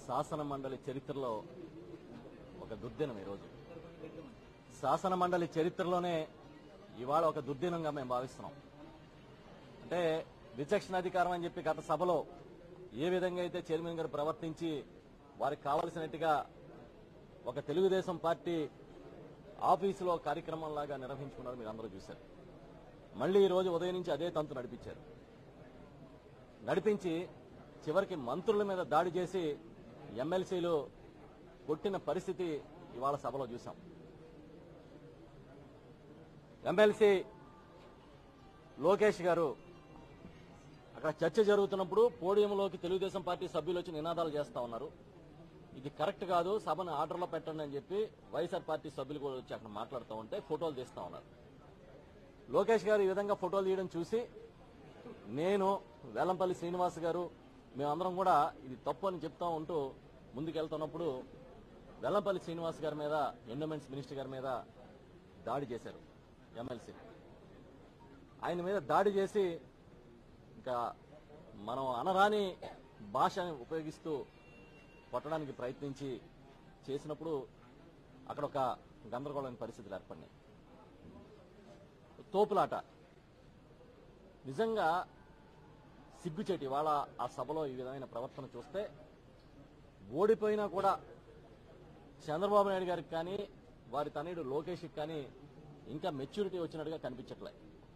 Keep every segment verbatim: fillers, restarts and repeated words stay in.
శాసన మండలి చరిత్రలో ఒక దుర్దినం. ఈరోజు శాసన మండలి చరిత్రలోనే ఇవాళ ఒక దుర్దినంగా మేము భావిస్తున్నాం. అంటే విచక్షణాధికారం అని చెప్పి గత సభలో ఏ విధంగా అయితే చైర్మన్ గారు ప్రవర్తించి వారికి కావలసినట్టుగా ఒక తెలుగుదేశం పార్టీ ఆఫీసులో కార్యక్రమంలాగా నిర్వహించుకున్నారు, మీరు అందరూ చూశారు. మళ్లీ ఈ రోజు ఉదయం నుంచి అదే తంతు నడిపించారు. నడిపించి చివరికి మంత్రుల మీద దాడి చేసి ఎమ్మెల్సీలు కొట్టిన పరిస్థితి ఇవాళ సభలో చూశాం. ఎమ్మెల్సీ లోకేష్ గారు అక్కడ చర్చ జరుగుతున్నప్పుడు పోడియంలోకి తెలుగుదేశం పార్టీ సభ్యులు వచ్చి నినాదాలు చేస్తా ఉన్నారు. ఇది కరెక్ట్ కాదు, సభను ఆర్డర్లో పెట్టండి అని చెప్పి వైఎస్ఆర్ పార్టీ సభ్యులు కూడా వచ్చి అక్కడ మాట్లాడుతూ ఉంటే ఫోటోలు తీస్తా ఉన్నారు. లోకేష్ గారు ఈ విధంగా ఫోటోలు తీయడం చూసి నేను, వెల్లంపల్లి శ్రీనివాస్ గారు మేమందరం కూడా ఇది తప్పు అని చెప్తా ఉంటూ ముందుకెళ్తున్నప్పుడు వెల్లంపల్లి శ్రీనివాస్ గారి మీద, ఎండోమెంట్స్ మినిస్టర్ గారి మీద దాడి చేశారు ఎమ్మెల్సీ. ఆయన మీద దాడి చేసి ఇంకా మనం అనరాని భాషని ఉపయోగిస్తూ కొట్టడానికి ప్రయత్నించి చేసినప్పుడు అక్కడ ఒక గందరగోళమైన పరిస్థితులు ఏర్పడినాయి. తోపులాట నిజంగా సిగ్గుచేటి. వాళ్ళ ఆ సభలో ఈ విధమైన ప్రవర్తన చూస్తే ఓడిపోయినా కూడా చంద్రబాబు నాయుడు గారికి కానీ వారి తనయుడు లోకేష్కి కానీ ఇంకా మెచ్యూరిటీ వచ్చినట్టుగా కనిపించట్లే.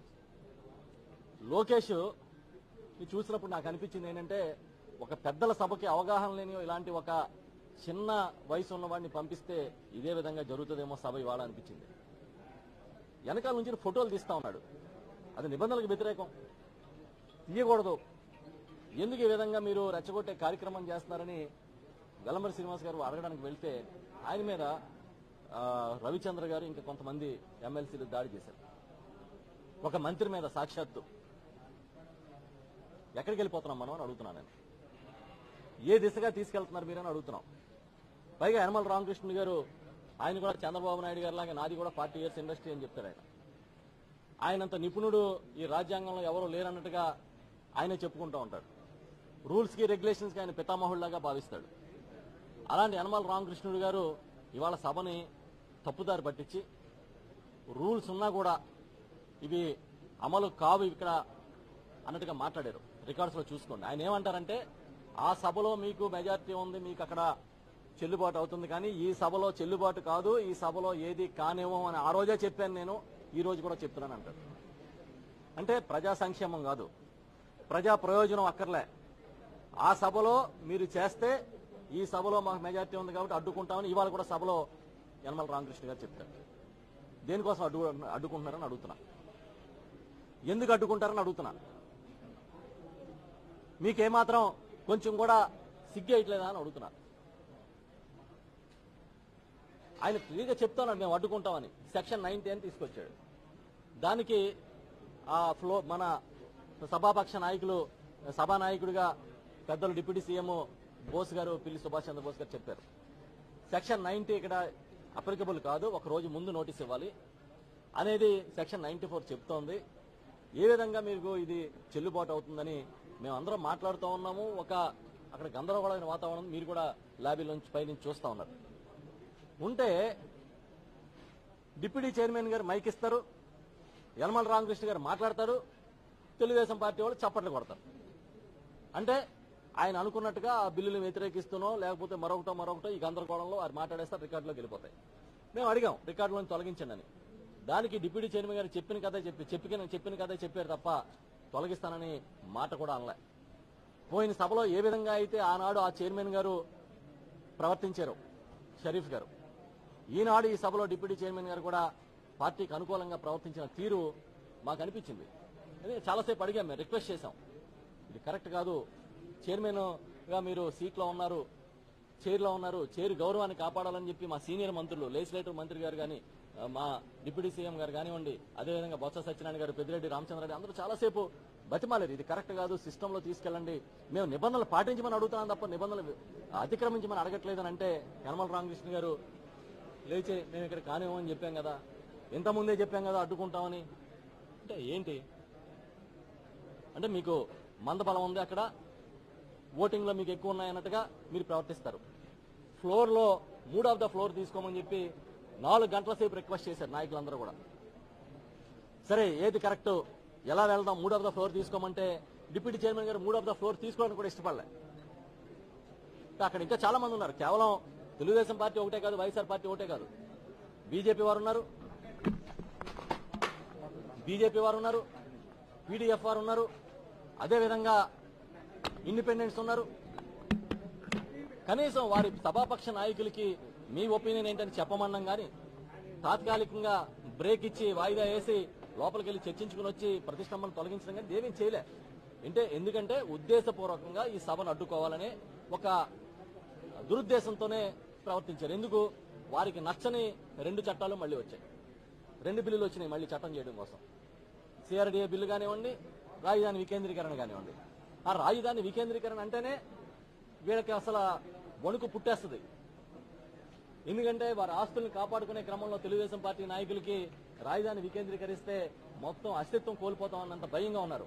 లోకేష్ చూసినప్పుడు నాకు అనిపించింది ఏంటంటే ఒక పెద్దల సభకి అవగాహన లేని ఇలాంటి ఒక చిన్న వయసు ఉన్నవాడిని పంపిస్తే ఇదే విధంగా జరుగుతుందేమో సభ ఇవాళ అనిపించింది. వెనకాల నుంచి ఫోటోలు తీస్తా ఉన్నాడు. అది నిబంధనలకు వ్యతిరేకం, తీయకూడదు. ఎందుకు ఈ విధంగా మీరు రెచ్చగొట్టే కార్యక్రమం చేస్తున్నారని వెల్లంపల్లి శ్రీనివాస్ గారు అడగడానికి వెళ్తే ఆయన మీద రవిచంద్ర గారు ఇంకా కొంతమంది ఎమ్మెల్సీలు దాడి చేశారు. ఒక మంత్రి మీద సాక్షాత్తు. ఎక్కడికి వెళ్ళిపోతున్నాం మనం అని అడుగుతున్నాను నేను. ఏ దిశగా తీసుకెళ్తున్నారు మీరని అడుగుతున్నాం. పైగా యనమల రామకృష్ణ గారు ఆయన కూడా చంద్రబాబు నాయుడు గారి లాగా నాది కూడా ఫార్టీ ఇయర్స్ ఇండస్ట్రీ అని చెప్తాడు. ఆయన ఆయనంత నిపుణుడు ఈ రాజ్యాంగంలో ఎవరూ లేరన్నట్టుగా ఆయనే చెప్పుకుంటూ ఉంటాడు. రూల్స్ కి రెగ్యులేషన్స్ కి ఆయన పితామహుళ్లాగా భావిస్తాడు. అలాంటి యనమల రామకృష్ణుడు గారు ఇవాళ సభని తప్పుదారి పట్టించి రూల్స్ ఉన్నా కూడా ఇవి అమలు కావు ఇక్కడ అన్నట్టుగా మాట్లాడారు. రికార్డ్స్ లో చూసుకోండి. ఆయన ఏమంటారంటే ఆ సభలో మీకు మెజార్టీ ఉంది, మీకు అక్కడ చెల్లుబాటు అవుతుంది, కానీ ఈ సభలో చెల్లుబాటు కాదు, ఈ సభలో ఏది కానివ్వం అని ఆ రోజే చెప్పాను, నేను ఈ రోజు కూడా చెప్తున్నాను అంటారు. అంటే ప్రజా సంక్షేమం కాదు, ప్రజా ప్రయోజనం అక్కర్లే. ఆ సభలో మీరు చేస్తే ఈ సభలో మాకు మెజార్టీ ఉంది కాబట్టి అడ్డుకుంటామని ఇవాళ కూడా సభలో యనమల రామకృష్ణ గారు చెప్తారు. దేనికోసం అడ్డు అడ్డుకుంటున్నారని అడుగుతున్నా. ఎందుకు అడ్డుకుంటారని అడుగుతున్నా. మీకేమాత్రం కొంచెం కూడా సిగ్గేయట్లేదా అని అడుగుతున్నా. ఆయన క్లియర్గా చెప్తున్నాడు మేము అడ్డుకుంటామని. సెక్షన్ నైన్టీ అని తీసుకొచ్చాడు. దానికి ఆ ఫ్లో మన సభాపక్ష నాయకులు, సభానాయకుడిగా పెద్దలు డిప్యూటీ సీఎం బోస్ గారు, పిల్లి సుభాష్ చంద్రబోస్ గారు చెప్పారు. సెక్షన్ నైన్టీ ఇక్కడ అప్లికబుల్ కాదు, ఒక రోజు ముందు నోటీస్ ఇవ్వాలి అనేది సెక్షన్ నైన్టీ ఫోర్ చెప్తోంది. ఏ విధంగా మీకు ఇది చెల్లుబాటు అవుతుందని మేము అందరం మాట్లాడుతూ ఉన్నాము. ఒక అక్కడ గందరగోళమైన వాతావరణం మీరు కూడా లాబీలో నుంచి పై నుంచి చూస్తూ ఉన్నారు. ఉంటే డిప్యూటీ చైర్మన్ గారు మైక్ ఇస్తారు, యనమల రామకృష్ణ గారు మాట్లాడతారు, తెలుగుదేశం పార్టీ వాళ్ళు చప్పట్లు కొడతారు. అంటే ఆయన అనుకున్నట్టుగా ఆ బిల్లులు వ్యతిరేకిస్తూనో లేకపోతే మరొకటో మరొకటో ఈ గందరగోళంలో వారు మాట్లాడేస్తారు, రికార్డులోకి వెళ్ళిపోతాయి. మేము అడిగాం రికార్డులోని తొలగించండి అని. దానికి డిప్యూటీ చైర్మన్ గారు చెప్పిన కథే చెప్పి చెప్పిన చెప్పిన కథే చెప్పారు తప్ప తొలగిస్తానని మాట కూడా అనలే. పోయిన సభలో ఏ విధంగా అయితే ఆనాడు ఆ చైర్మన్ గారు ప్రవర్తించారు షరీఫ్ గారు, ఈనాడు ఈ సభలో డిప్యూటీ చైర్మన్ గారు కూడా పార్టీకి అనుకూలంగా ప్రవర్తించిన తీరు మాకు అనిపించింది. చాలాసేపు అడిగాం, మేము రిక్వెస్ట్ చేశాం, ఇది కరెక్ట్ కాదు, చైర్మన్ గా మీరు సీట్లో ఉన్నారు, చైర్లో ఉన్నారు, చైర్ గౌరవాన్ని కాపాడాలని చెప్పి మా సీనియర్ మంత్రులు, లెజిస్లేటివ్ మంత్రి గారు కానీ, మా డిప్యూటీ సీఎం గారు కానివ్వండి, అదేవిధంగా బొత్స సత్యనారాయణ గారు, పెద్దిరెడ్డి రామచంద్రరెడ్డి అందరూ చాలాసేపు బతిమాలేరు, ఇది కరెక్ట్ కాదు, సిస్టంలో తీసుకెళ్లండి, మేము నిబంధనలు పాటించమని అడుగుతున్నాం తప్ప నిబంధనలు అతిక్రమించమని అడగట్లేదని అంటే యనమల రామకృష్ణ గారు లేచి మేము ఇక్కడ కానివ్వమని చెప్పాం కదా, ఇంతకుముందే చెప్పాం కదా అడ్డుకుంటామని. అంటే ఏంటి అంటే మీకు మందబలం ఉంది అక్కడ, ఓటింగ్లో మీకు ఎక్కువ ఉన్నాయన్నట్టుగా మీరు ప్రవర్తిస్తారు. ఫ్లోర్లో మూడ్ ఆఫ్ ద ఫ్లోర్ తీసుకోమని చెప్పి నాలుగు గంటల సేపు రిక్వెస్ట్ చేశారు నాయకులందరూ కూడా. సరే ఏది కరెక్ట్, ఎలా వెళ్దాం, మూడ్ ఆఫ్ ద ఫ్లోర్ తీసుకోమంటే డిప్యూటీ చైర్మన్ గారు మూడ్ ఆఫ్ ద ఫ్లోర్ తీసుకోవడానికి కూడా ఇష్టపడలే. అక్కడ ఇంకా చాలా మంది ఉన్నారు. కేవలం తెలుగుదేశం పార్టీ ఒకటే కాదు, వైఎస్ఆర్ పార్టీ ఒకటే కాదు, బీజేపీ వారు ఉన్నారు, బీజేపీ వారు ఉన్నారు, పీడీఎఫ్ వారు ఉన్నారు, అదేవిధంగా ఇండిపెండెంట్స్ ఉన్నారు. కనీసం వారి సభాపక్ష నాయకులకి మీ ఒపీనియన్ ఏంటని చెప్పమన్నాం కానీ తాత్కాలికంగా బ్రేక్ ఇచ్చి వాయిదా వేసి లోపలికి వెళ్ళి చర్చించుకుని వచ్చి ప్రతిష్టంభన తొలగించడం కానీ ఏమీ చేయలే. అంటే ఎందుకంటే ఉద్దేశపూర్వకంగా ఈ సభను అడ్డుకోవాలనే ఒక దురుద్దేశంతోనే ప్రవర్తించారు. ఎందుకు? వారికి నచ్చని రెండు చట్టాలు మళ్లీ వచ్చాయి, రెండు బిల్లులు వచ్చినాయి మళ్లీ చట్టం చేయడం కోసం. సిఆర్డీఏ బిల్లు కానివ్వండి, రాజధాని వికేంద్రీకరణ కానివ్వండి. ఆ రాజధాని వికేంద్రీకరణ అంటేనే వీళ్ళకి అసలు వణుకు పుట్టేస్తుంది. ఎందుకంటే వారి ఆస్తుల్ని కాపాడుకునే క్రమంలో తెలుగుదేశం పార్టీ నాయకులకి రాజధాని వికేంద్రీకరిస్తే మొత్తం అస్తిత్వం కోల్పోతామన్నంత భయంగా ఉన్నారు.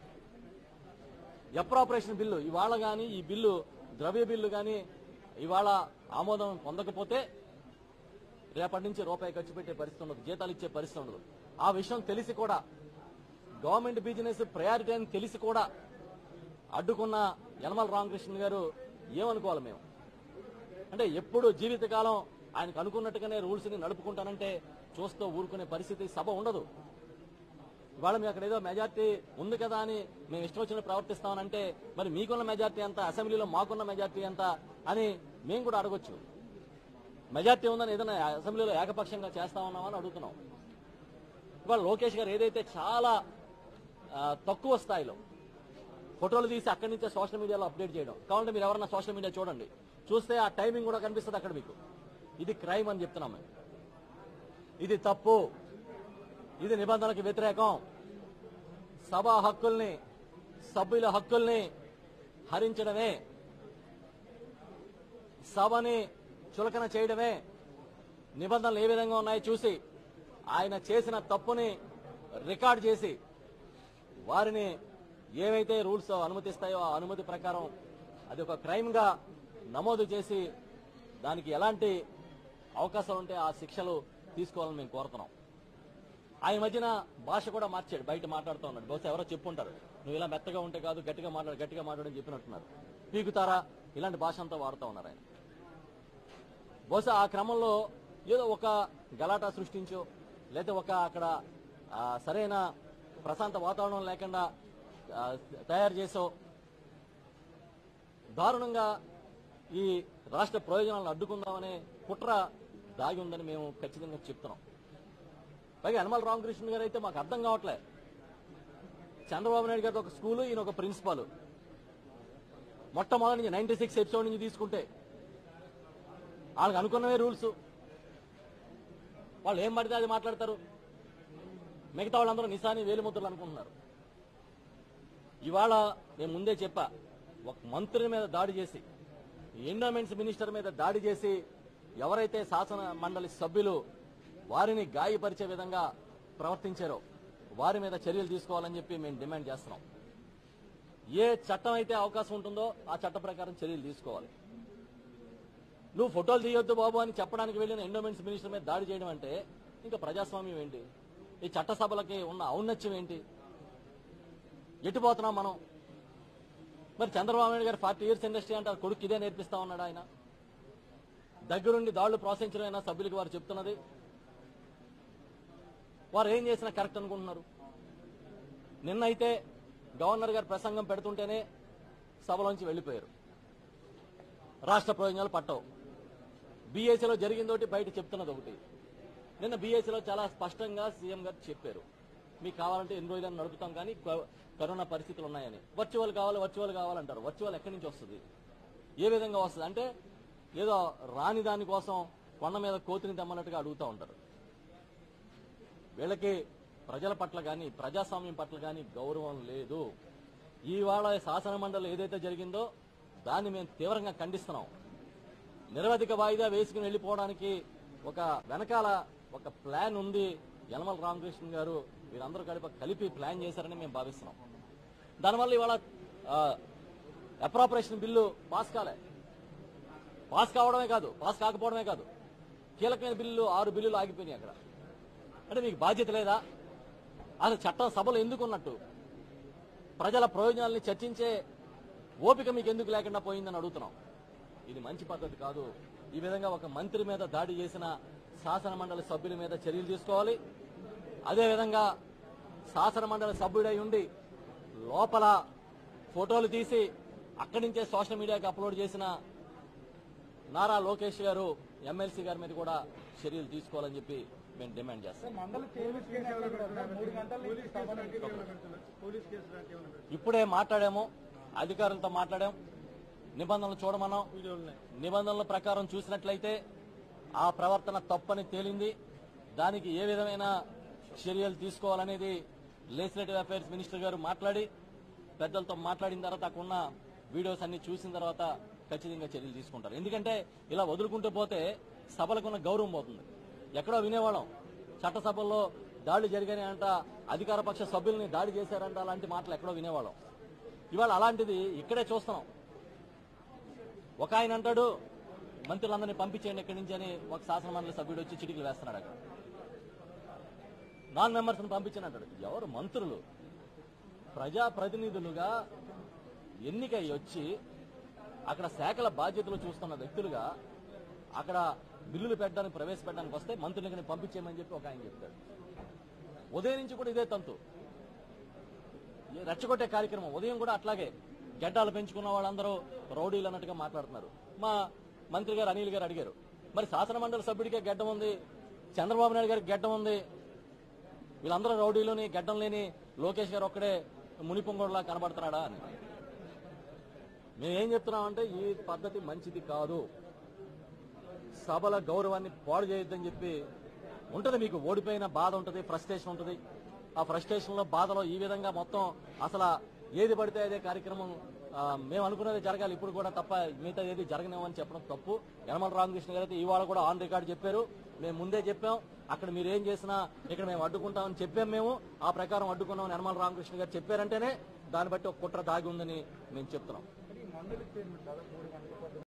అప్రాపరేషన్ బిల్లు ఇవాళ గాని, ఈ బిల్లు ద్రవ్య బిల్లు గాని ఇవాళ ఆమోదం పొందకపోతే రేపటి నుంచి రూపాయి ఖర్చు పెట్టే పరిస్థితి ఉండదు, జీతాలు ఇచ్చే పరిస్థితి ఉండదు. ఆ విషయం తెలిసి కూడా, గవర్నమెంట్ బిజినెస్ ప్రయారిటీ అని తెలిసి కూడా అడ్డుకున్న యనమల రామకృష్ణ గారు ఏమనుకోవాలి మేము? అంటే ఎప్పుడు జీవితకాలం ఆయనకు అనుకున్నట్టుగానే రూల్స్ ని నడుపుకుంటానంటే చూస్తూ ఊరుకునే పరిస్థితి సభ ఉండదు. ఇవాళ మీ అక్కడ ఏదో మెజార్టీ ఉంది కదా అని మేము ఇష్టం వచ్చిన ప్రవర్తిస్తామనంటే మరి మీకున్న మెజార్టీ ఎంత, అసెంబ్లీలో మాకున్న మెజార్టీ ఎంత అని మేము కూడా అడగొచ్చు. మెజార్టీ ఉందని ఏదైనా అసెంబ్లీలో ఏకపక్షంగా చేస్తామన్నామని అడుగుతున్నాం. ఇవాళ లోకేష్ గారు ఏదైతే చాలా తక్కువ స్థాయిలో ఫోటోలు తీసి అక్కడి నుంచే సోషల్ మీడియాలో అప్డేట్ చేయడం, కావాలంటే మీరు ఎవరన్నా సోషల్ మీడియా చూడండి, చూస్తే ఆ టైమింగ్ కూడా కనిపిస్తుంది అక్కడ మీకు. ఇది క్రైమ్ అని చెప్తున్నాం మేము. ఇది తప్పు, ఇది నిబంధనలకు వ్యతిరేకం. సభా హక్కుల్ని, సభ్యుల హక్కుల్ని హరించడమే, సభని చులకన చేయడమే. నిబంధనలు ఏ విధంగా ఉన్నాయో చూసి ఆయన చేసిన తప్పుని రికార్డ్ చేసి వారిని ఏవైతే రూల్స్ అనుమతిస్తాయో ఆ అనుమతి ప్రకారం అది ఒక క్రైమ్ గా నమోదు చేసి దానికి ఎలాంటి అవకాశం ఉంటే ఆ శిక్షలు తీసుకోవాలని మేము కోరుతున్నాం. ఆయన మధ్యన భాష కూడా మార్చాడు, బయట మాట్లాడుతూ ఉన్నాడు. బహుశా ఎవరో చెప్పుంటారు, నువ్వు ఇలా మెత్తగా ఉంటే కాదు గట్టిగా మాట్లాడు గట్టిగా మాట్లాడని చెప్పినట్టున్నారు. పీకుతారా ఇలాంటి భాష అంతా వాడుతూ ఉన్నారు ఆయన. బహుశా ఆ క్రమంలో ఏదో ఒక గలాటా సృష్టించో లేదా ఒక అక్కడ సరైన ప్రశాంత వాతావరణం లేకుండా తయారు చేసో దారుణంగా ఈ రాష్ట్ర ప్రయోజనాలను అడ్డుకుందామనే కుట్ర దాగి ఉందని మేము ఖచ్చితంగా చెప్తున్నాం. పైగా యనమల రామకృష్ణ గారు అయితే మాకు అర్థం కావట్లే. చంద్రబాబు నాయుడు గారితో ఒక స్కూలు, ఈయన ఒక ప్రిన్సిపాల్. మొట్టమొదటి నుంచి నైన్టీ సిక్స్ ఎపిసోడ్ నుంచి తీసుకుంటే వాళ్ళకి అనుకున్నవే రూల్స్, వాళ్ళు ఏం పడితే అది మాట్లాడతారు. మిగతా వాళ్ళందరూ నిశాని వేలిముద్రలు అనుకుంటున్నారు. ఇవాళ నేను ముందే చెప్పా, ఒక మంత్రి మీద దాడి చేసి, ఎండోమెంట్స్ మినిస్టర్ మీద దాడి చేసి ఎవరైతే శాసన మండలి సభ్యులు వారిని గాయపరిచే విధంగా ప్రవర్తించారో వారి మీద చర్యలు తీసుకోవాలని చెప్పి మేము డిమాండ్ చేస్తున్నాం. ఏ చట్టం అయితే అవకాశం ఉంటుందో ఆ చట్ట ప్రకారం చర్యలు తీసుకోవాలి. నువ్వు ఫోటోలు తీయొద్దు బాబు అని చెప్పడానికి వెళ్ళిన ఎండోమెంట్స్ మినిస్టర్ మీద దాడి చేయడం అంటే ఇంకా ప్రజాస్వామ్యం ఏంటి? ఈ చట్టసభలకి ఉన్న ఔన్నత్యం ఏంటి? ఎటుపోతున్నాం మనం? మరి చంద్రబాబు నాయుడు గారు ఫార్టీ ఇయర్స్ ఇండస్ట్రీ అంటారు, కొడుకు ఇదే నేర్పిస్తా ఉన్నాడు ఆయన. దగ్గరుండి దాడులు ప్రోత్సహించడం సభ్యులకు వారు చెప్తున్నది. వారు ఏం చేసినా కరెక్ట్ అనుకుంటున్నారు. నిన్నైతే గవర్నర్ గారు ప్రసంగం పెడుతుంటేనే సభలోంచి వెళ్లిపోయారు. రాష్ట్ర ప్రయోజనాలు పట్టవు. బీఏసీలో జరిగిందోటి బయట చెప్తున్నది ఒకటి. నిన్న బీఏసీలో చాలా స్పష్టంగా సీఎం గారు చెప్పారు, మీకు కావాలంటే ఎన్ని రోజులను నడుపుతాం కానీ కరోనా పరిస్థితులు ఉన్నాయని. వర్చువల్ కావాలి వర్చువల్ కావాలంటారు. వర్చువల్ ఎక్కడి నుంచి వస్తుంది? ఏ విధంగా వస్తుంది? అంటే ఏదో రాని దానికోసం కొండ మీద కోతిని తెమ్మన్నట్టుగా అడుగుతూ ఉంటారు. వీళ్ళకి ప్రజల పట్ల కానీ ప్రజాస్వామ్యం పట్ల కానీ గౌరవం లేదు. ఇవాళ శాసన మండలి ఏదైతే జరిగిందో దాన్ని మేము తీవ్రంగా ఖండిస్తున్నాం. నిరవధిక వాయిదా వేసుకుని వెళ్లిపోవడానికి ఒక వెనకాల ఒక ప్లాన్ ఉంది. యనమల రామకృష్ణ గారు వీరందరూ కలిపి కలిపి ప్లాన్ చేశారని మేము భావిస్తున్నాం. దానివల్ల ఇవాళ అప్రాపరేషన్ బిల్లు పాస్ కాలే. పాస్ కావడమే కాదు, పాస్ కాకపోవడమే కాదు, కీలకమైన బిల్లులు ఆరు బిల్లులు ఆగిపోయినాయి అక్కడ. అంటే మీకు బాధ్యత లేదా? అసలు చట్టం సభలు ఎందుకు ఉన్నట్టు? ప్రజల ప్రయోజనాల్ని చర్చించే ఓపిక మీకు ఎందుకు లేకుండా పోయిందని అడుగుతున్నాం. ఇది మంచి పద్ధతి కాదు. ఈ విధంగా ఒక మంత్రి మీద దాడి చేసిన శాసన మండలి సభ్యుల మీద చర్యలు తీసుకోవాలి. అదేవిధంగా శాసన మండలి సభ్యుడై ఉండి లోపల ఫోటోలు తీసి అక్కడి నుంచే సోషల్ మీడియాకి అప్లోడ్ చేసిన నారా లోకేష్ గారు ఎమ్మెల్సీ గారి మీద కూడా చర్యలు తీసుకోవాలని చెప్పి మేము డిమాండ్ చేస్తాం. ఇప్పుడే మాట్లాడాము, అధికారులతో మాట్లాడాం, నిబంధనలు చూడమన్నాం. నిబంధనల ప్రకారం చూసినట్లయితే ఆ ప్రవర్తన తప్పని తేలింది. దానికి ఏ విధమైన చర్యలు తీసుకోవాలనేది లెజిస్లేటివ్ అఫైర్స్ మినిస్టర్ గారు మాట్లాడి పెద్దలతో మాట్లాడిన తర్వాత అక్కడున్న వీడియోస్ అన్ని చూసిన తర్వాత ఖచ్చితంగా చర్యలు తీసుకుంటారు. ఎందుకంటే ఇలా వదులుకుంటూ పోతే సభలకున్న గౌరవం పోతుంది. ఎక్కడో వినేవాళ్ళం చట్టసభల్లో దాడులు జరిగాయంట, అధికార పక్ష సభ్యుల్ని దాడి చేశారంట, అలాంటి మాటలు ఎక్కడో వినేవాళ్ళం. ఇవాళ అలాంటిది ఇక్కడే చూస్తున్నాం. ఒక ఆయన అంటాడు మంత్రులందరినీ పంపించేయండి ఇక్కడి నుంచి అని, ఒక శాసనమండలి సభ్యుడు వచ్చి చిటికలు వేస్తున్నాడు. అక్కడ నాన్ మెంబర్స్ ని పంపించని అంటాడు. ఎవరు మంత్రులు? ప్రజాప్రతినిధులుగా ఎన్నికై వచ్చి అక్కడ శాఖల బాధ్యతలు చూస్తున్న వ్యక్తులుగా అక్కడ బిల్లులు పెట్టడానికి ప్రవేశపెట్టడానికి వస్తే మంత్రులకి పంపించేయమని చెప్పి ఒక ఆయన చెప్తాడు. ఉదయం నుంచి కూడా ఇదే తంతు, రెచ్చగొట్టే కార్యక్రమం. ఉదయం కూడా అట్లాగే గడ్డాలు పెంచుకున్న వాళ్ళందరూ రౌడీలు అన్నట్టుగా మాట్లాడుతున్నారు. మా మంత్రి గారు అనిల్ గారు అడిగారు, మరి శాసన మండలి సభ్యుడికే గడ్డం ఉంది, చంద్రబాబు నాయుడు గారికి గడ్డం ఉంది, వీళ్ళందరూ రౌడీలోని గడ్డం లేని లోకేష్ గారు ఒక్కడే మునిపొంగోడులా కనబడుతున్నాడా అని. మేమేం చెప్తున్నామంటే ఈ పద్ధతి మంచిది కాదు. సభల గౌరవాన్ని పాడు చేయొద్దని చెప్పి ఉంటుంది. మీకు ఓడిపోయిన బాధ ఉంటుంది, ఫ్రస్ట్రేషన్ ఉంటుంది. ఆ ఫ్రస్ట్రేషన్ లో బాధలో ఈ విధంగా మొత్తం అసలు ఏది పడితే అదే కార్యక్రమం మేము అనుకునేది జరగాలి ఇప్పుడు కూడా తప్ప మిగతా ఏది జరగనేమని చెప్పడం తప్పు. యనమల రామకృష్ణ గారు అయితే ఇవాళ కూడా ఆన్ రికార్డ్ చెప్పారు, మేము ముందే చెప్పాం అక్కడ మీరు ఏం చేసినా ఇక్కడ మేము అడ్డుకుంటామని చెప్పాం. మేము ఆ ప్రకారం అడ్డుకున్నామని యనమల రామకృష్ణ గారు చెప్పారంటేనే దాన్ని బట్టి ఒక కుట్ర దాగి ఉందని మేము చెప్తున్నాం.